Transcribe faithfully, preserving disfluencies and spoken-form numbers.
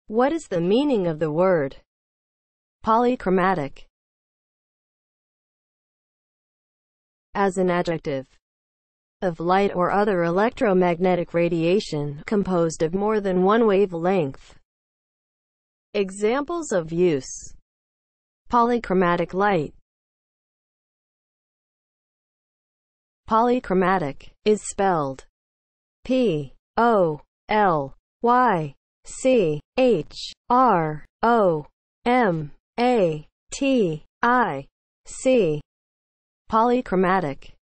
What is the meaning of the word polychromatic? As an adjective of light or other electromagnetic radiation composed of more than one wavelength. Examples of use: polychromatic light. Polychromatic is spelled P O L Y C H R O M A T I C. Polychromatic